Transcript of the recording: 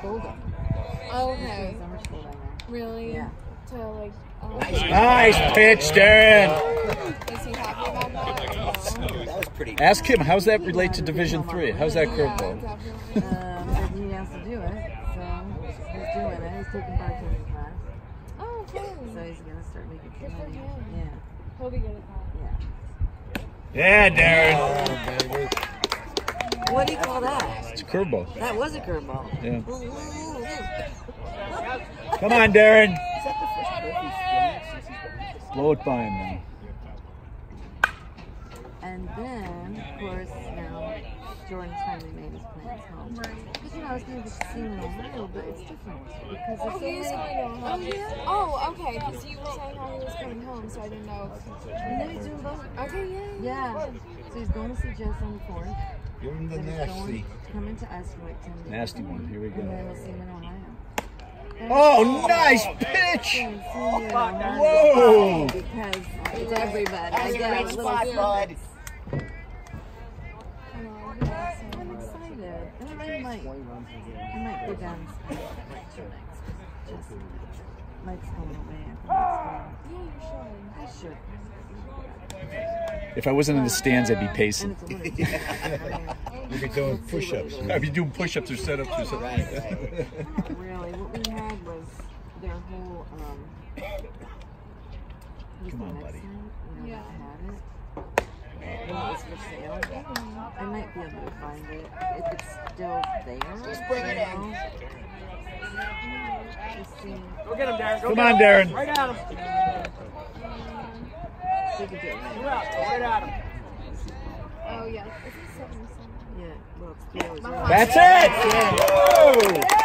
school though. Oh, okay. Summer school down there. Really? Yeah. To like. Nice pitch, Darren. Is he happy about that? That was pretty. Ask him, how's that relate to Division III? How's that curveball? Yeah, definitely. He has to do it, so he's doing it. He's taking bartending class. Oh, cool. So he's gonna start making Good some for money. him. Yeah. He'll be good at Yeah. Yeah, Darren. What do you call that? It's a curveball. That was a curveball. Yeah. Come on, Darren. Is that the first clip he's thrown since he's been Blow it by him now. And then, of course, now Jordan's finally made his plans home. Because, you know, I was going to see him in Ohio, but it's different. Because Oh, he is going to home. Oh, yeah? Oh, okay. Because you were saying how he was coming home, so I didn't know. And then he's doing both. Okay, yeah. Yeah. So he's going to see Jess on the 4th. Give him the Then he's nasty. coming to us for like 10 days. Nasty one. Here we And then go. we'll see him in Ohio. Oh, nice pitch. Whoa! Because it's everybody. I get a little spot, bud. I'm excited. And I might go down and spend like 2 nights. Just Mike's going away after next Yeah, you should. I should. If I wasn't in the stands, I'd be pacing. And it's a little You'd be doing push-ups. I'd be doing push-ups or set-ups or something. Not really. What we had was their whole Come on, buddy. Yeah. Had it. When it was for sale. I might be able to find it if it's still there. Just bring it in. Just see. Go get him, Darren. Go Come get on, him. Darren. Right at him. We could do it. Go out. Right at him. Oh, yeah. Is it 77? Yeah. Well, it's 3 hours. That's it. Whoa.